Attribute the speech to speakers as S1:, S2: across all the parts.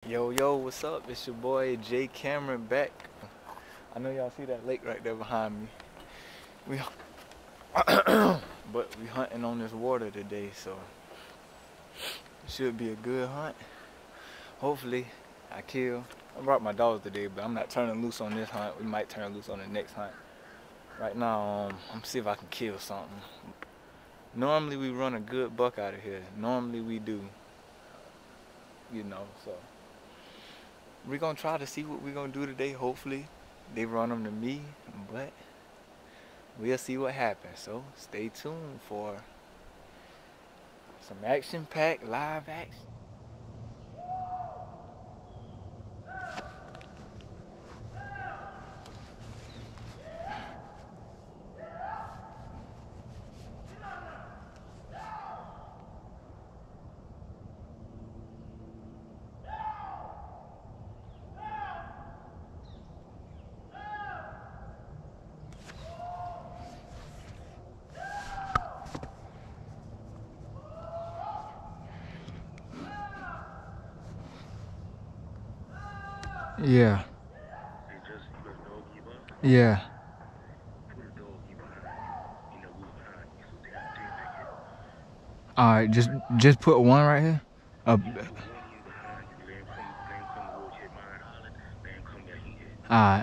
S1: Yo, what's up? It's your boy Jay Cameron back. I know y'all see that lake right there behind me. We but we hunting on this water today, so it should be a good hunt. Hopefully I kill. I brought my dogs today, but I'm not turning loose on this hunt. We might turn loose on the next hunt. Right now, I'm see if I can kill something. Normally we run a good buck out of here. Normally we do. You know, so we're gonna try to see what we're gonna do today. Hopefully they run them to me, but we'll see what happens. So stay tuned for some action-packed live action. Yeah. Yeah. All right, just put one right here. All right.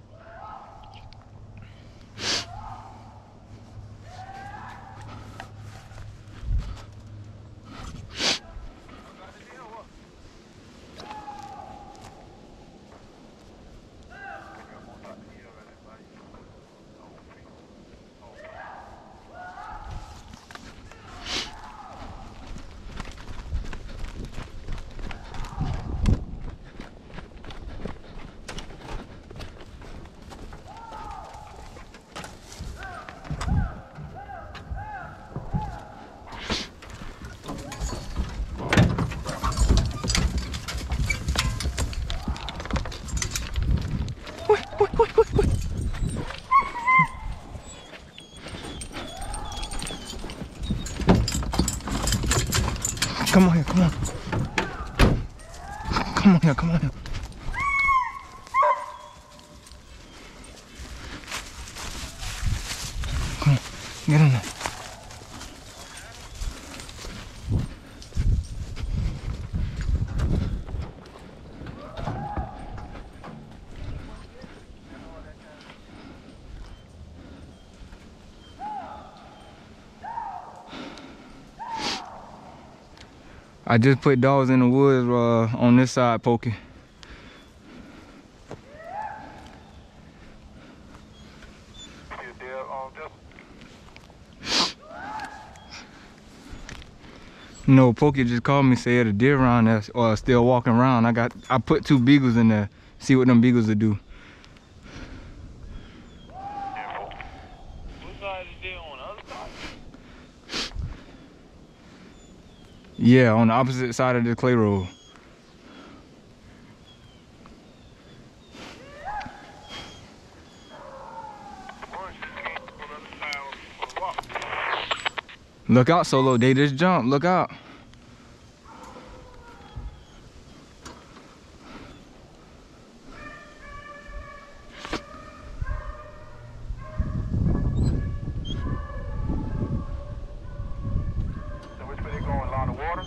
S1: Come on here, come on. Come on here, come on here. Come on, get in there. I just put dogs in the woods on this side, Pokey. No, Pokey just called me, said a deer around there still walking around. I put 2 beagles in there, see what them beagles will do.
S2: What side is deer on the other side?
S1: Yeah, on the opposite side of the clay road. Look out, Solo, they just jumped, look out.
S2: So which way they going, along the water?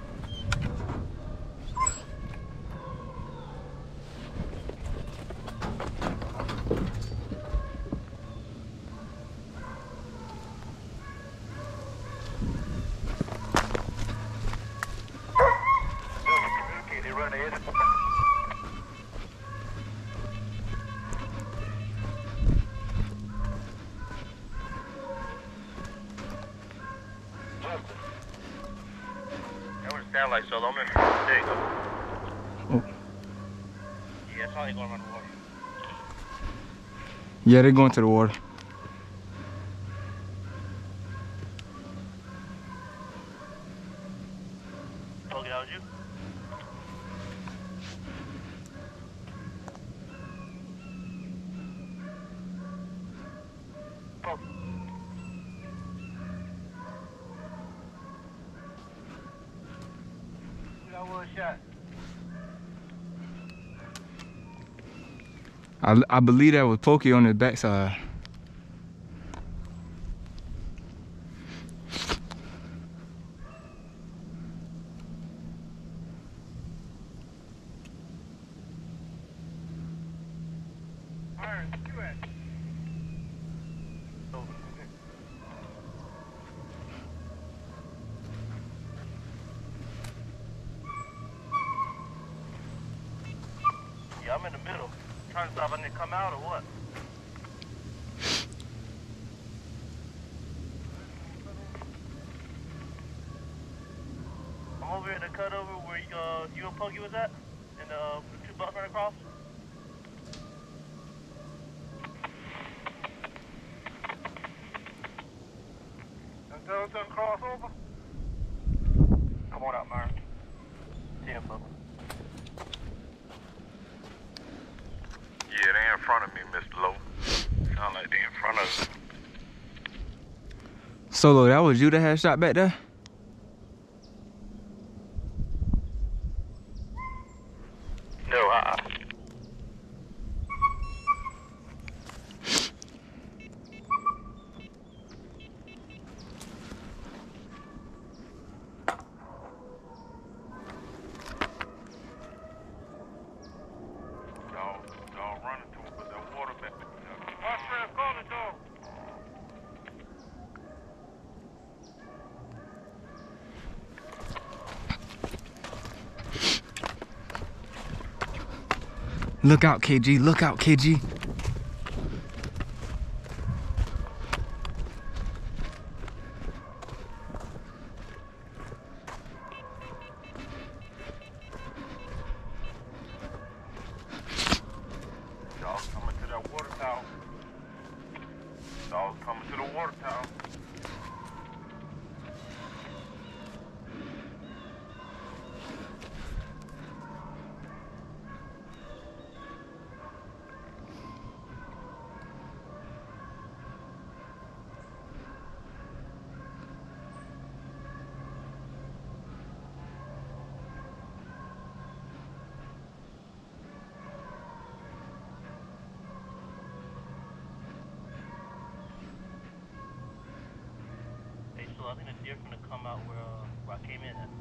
S2: They run the edge. That would sound like Solo. There you go.
S1: Oh.
S2: Yeah, that's how they going around the water.
S1: Yeah, they're going to the water.
S2: Okay, that was you? Oh. That was a shot.
S1: I believe that was Pokey on his backside.
S2: Yeah, I'm in the middle. Trying to stop, I need to come out or what? I'm over in the cutover where you and Pokey was at, and the two bucks ran across. Until it's done cross over. Come on out, Myron. 10 folks. Yeah, they in front of me, Mr. Lowe. Sound like they in front of us.
S1: Solo, that was you that had shot back there?
S2: No, Y'all running to it with that water back there. Watch Trev, call the dog.
S1: Look out, KG. Look out, KG.
S2: Dog's coming to that water tower. Dog's coming to the water tower. So I think the deer's gonna come out where I came in at.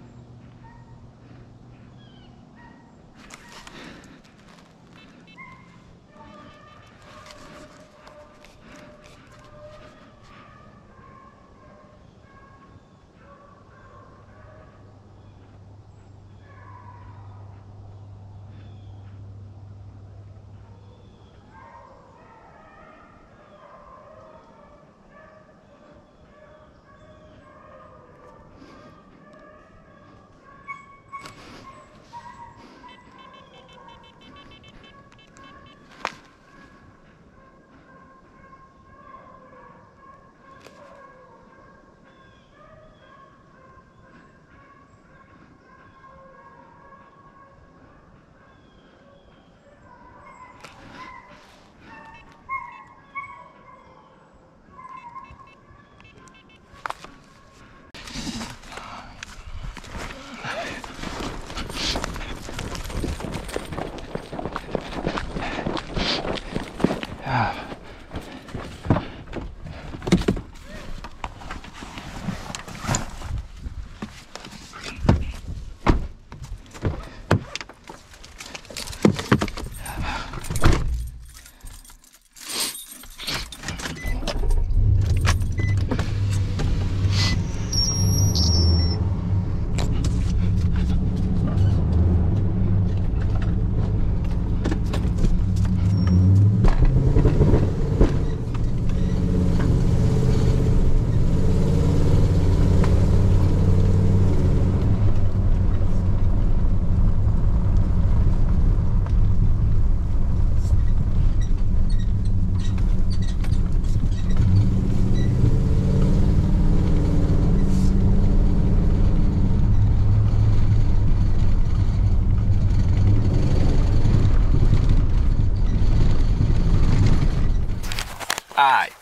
S1: Alright,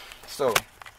S1: so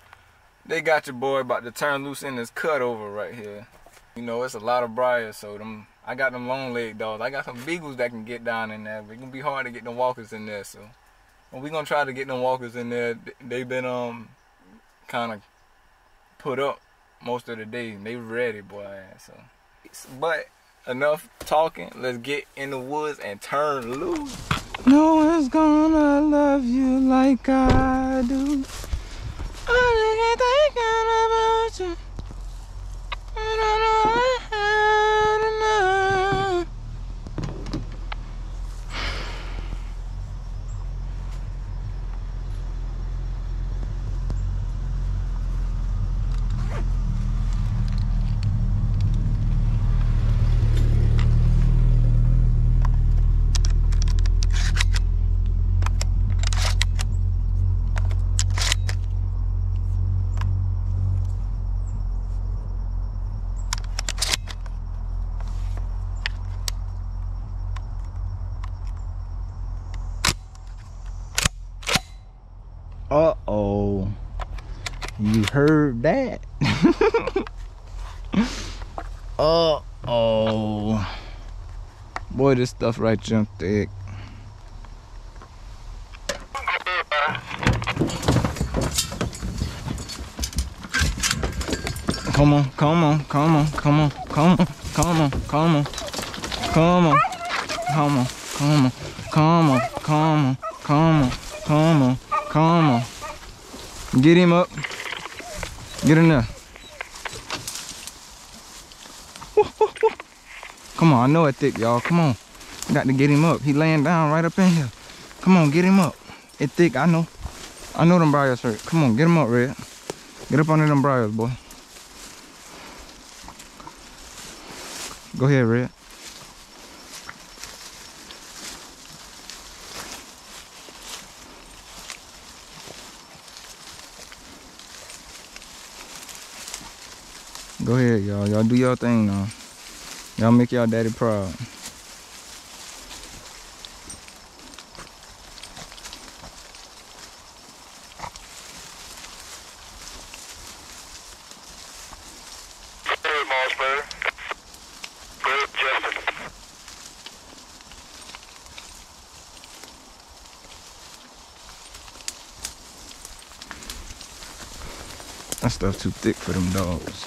S1: they got your boy about to turn loose in this cutover right here. You know, it's a lot of briars, so I got them long leg dogs. I got some beagles that can get down in there, but it's gonna be hard to get them walkers in there. So we gonna try to get them walkers in there. They've been kind of put up most of the day. They ready, boy. So, but enough talking. Let's get in the woods and turn loose. No one's gonna love you like I do. I thinking about you. I don't know how to know. Uh-oh. You heard that? Uh-oh. Boy, this stuff right jump thick. Come on, come on, come on, come on, come on, come on, come on, come on, come on, come on, come on, come on, come on, come on, come on. Get him up. Get in there. Come on, I know it thick, y'all. Come on. I got to get him up. He laying down right up in here. Come on, get him up. It thick, I know. I know them briars hurt. Come on, get him up, Red. Get up under them briars, boy. Go ahead, Red. Go ahead, y'all. Y'all do your thing now. Y'all make y'all daddy proud. That stuff too thick for them dogs.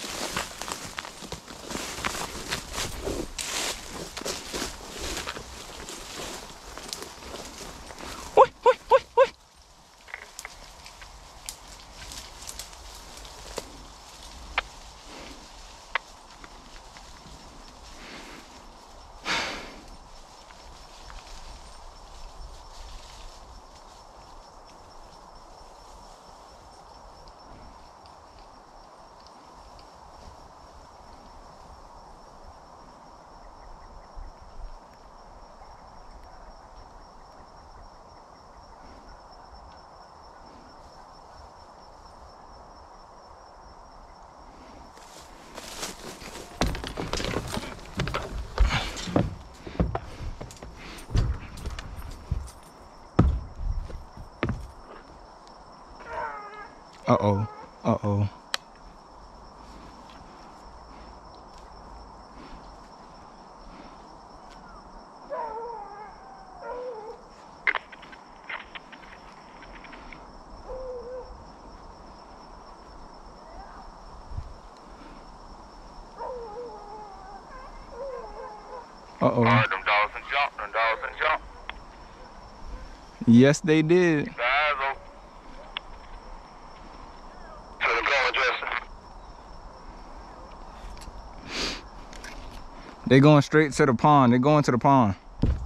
S1: Uh-oh. Uh-oh. Uh-oh.
S2: Them dogs and jump. Them dogs and jump.
S1: Yes, they did.
S2: Keep the eyes open. To the going, Justin.
S1: They going straight to the pond. They going to the pond.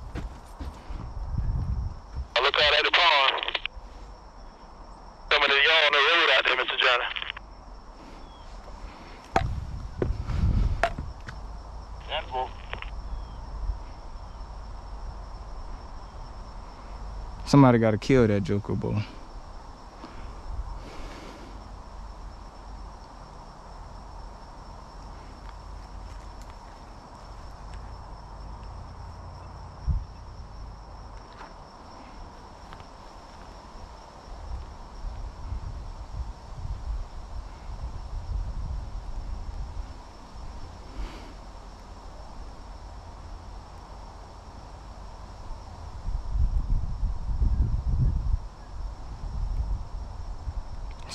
S2: Look out at the pond. Some of the y'all on the road out there, Mr. Johnny. That's cool.
S1: Somebody got to kill that joker, boy.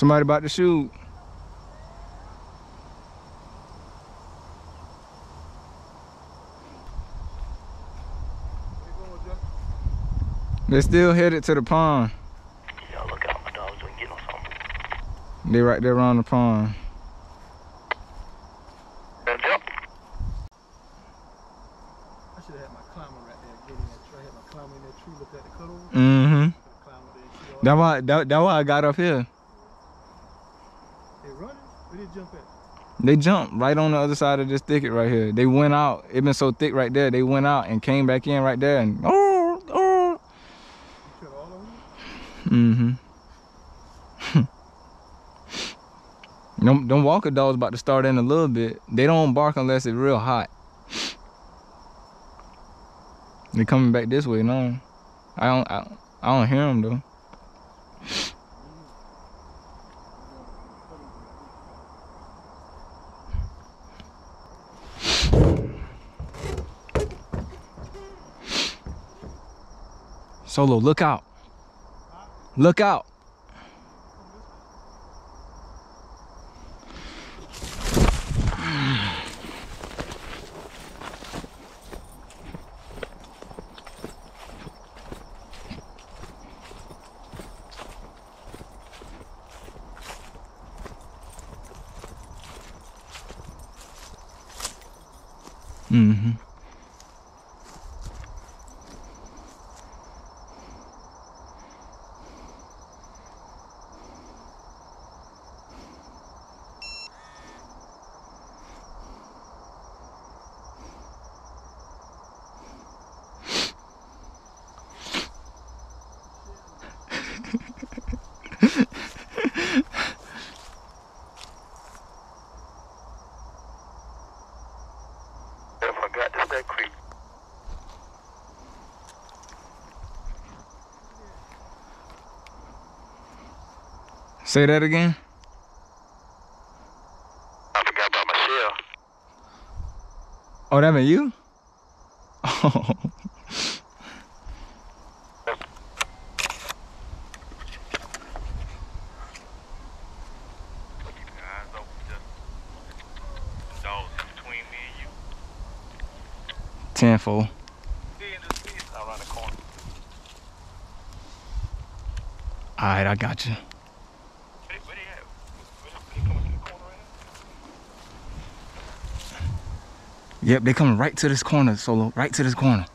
S1: Somebody about to shoot. They're still headed to the pond.
S2: Y'all look out, my dogs ain't getting on something.
S1: They right there around the pond.
S2: Jump.
S3: I should have had my climber right there getting that tree. I had my climber in that tree, looked at the cutover.
S1: Mm-hmm.
S3: Climber there,
S1: That's why I got up here.
S3: they running? Where did they jump at?
S1: They jumped right on the other side of this thicket right here. They went out. It been so thick right there. They went out and came back in right there and oh.
S3: You killed all of them?
S1: Mm-hmm. Them walker dogs about to start in a little bit. They don't bark unless it's real hot. They coming back this way now. I don't hear them though. Solo, look out. Look out. Mm-hmm.
S2: I forgot this that creek.
S1: Say that again.
S2: I forgot about my shell.
S1: Oh, that meant you? Oh. Tenfold.
S2: Around the corner.
S1: Alright, I got you.
S2: Where they at? Where they coming to the corner right now?
S1: Yep, they coming right to this corner, Solo. Right to this corner.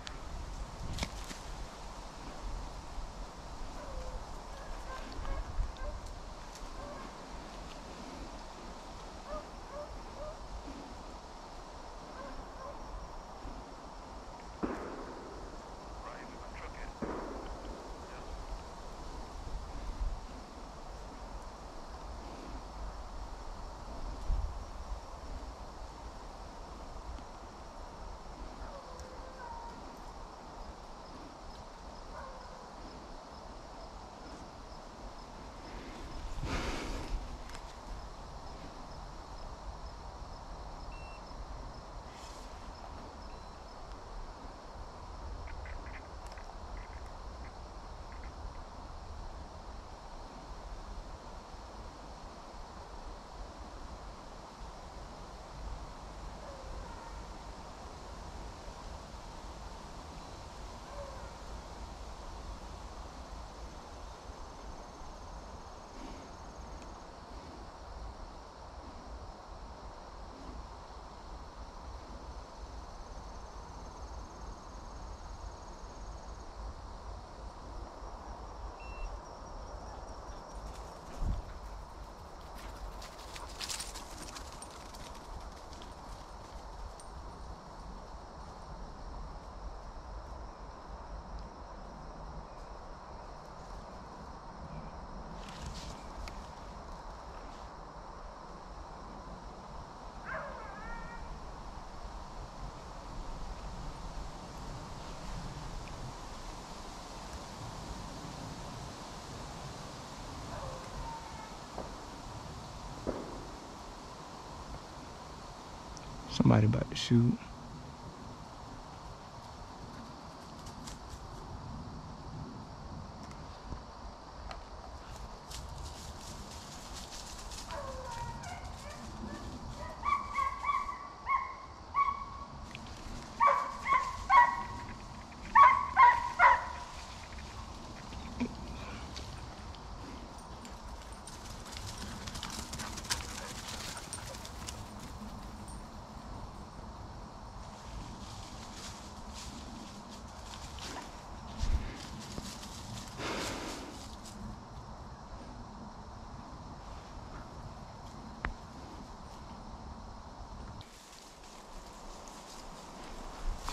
S1: Somebody about to shoot.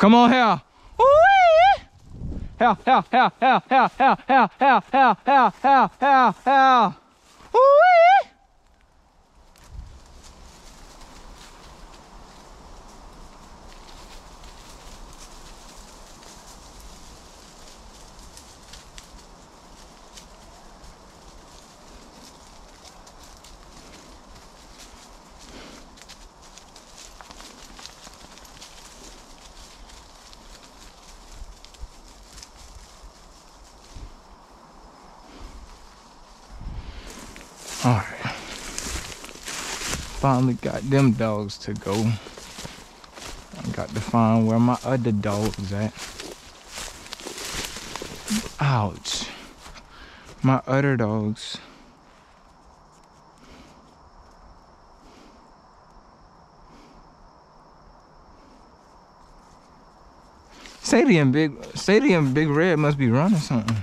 S1: Come on here. Ooh-wee. Hell. Ooh-wee. All right. Finally got them dogs to go. I got to find where my other dogs at. Ouch. My other dogs. Sadie and Big Red must be running something.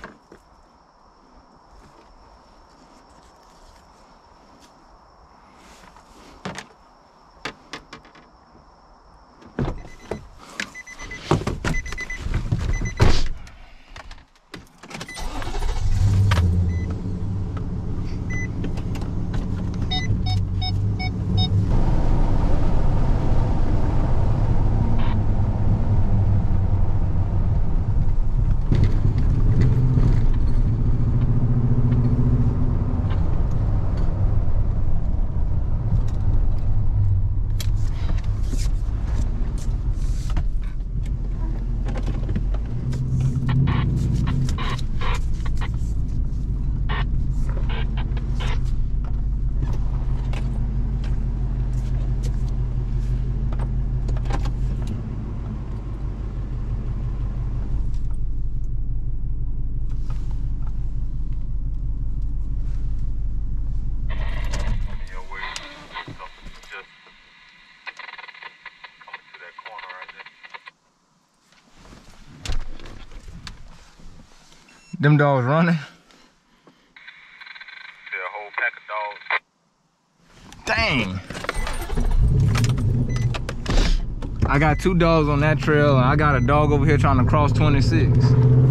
S1: Them dogs running?
S2: See a whole pack
S1: of dogs. Dang. I got 2 dogs on that trail and I got a dog over here trying to cross 26.